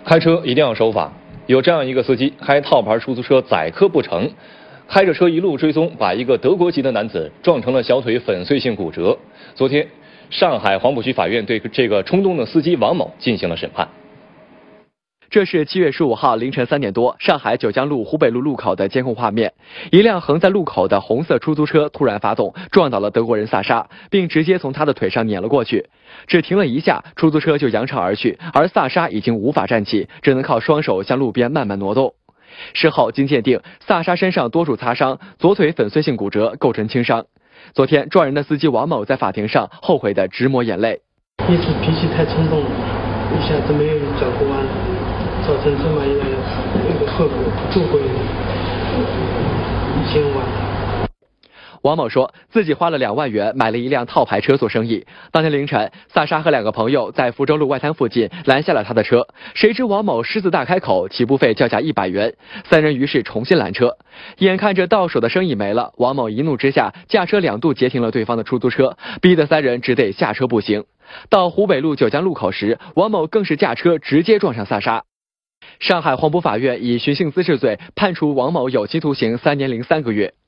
开车一定要守法。有这样一个司机开套牌出租车载客不成，开着车一路追踪，把一个德国籍的男子撞成了小腿粉碎性骨折。昨天，上海黄浦区法院对这个冲动的司机王某进行了审判。 这是7月15号凌晨3点多，上海九江路湖北路路口的监控画面。一辆横在路口的红色出租车突然发动，撞倒了德国人萨沙，并直接从他的腿上碾了过去。只停了一下，出租车就扬长而去，而萨沙已经无法站起，只能靠双手向路边慢慢挪动。事后经鉴定，萨沙身上多处擦伤，左腿粉碎性骨折，构成轻伤。昨天撞人的司机王某在法庭上后悔得直抹眼泪。 一时脾气太冲动了，一下子没有转过弯，造成这么一个后果，后悔1000万。 王某说自己花了2万元买了一辆套牌车做生意。当天凌晨，萨沙和2个朋友在福州路外滩附近拦下了他的车，谁知王某狮子大开口，起步费叫价100元，3人于是重新拦车。眼看着到手的生意没了，王某一怒之下驾车2度截停了对方的出租车，逼得3人只得下车步行。到湖北路九江路口时，王某更是驾车直接撞上萨沙。上海黄浦法院以寻衅滋事罪判处王某有期徒刑3年0 3个月。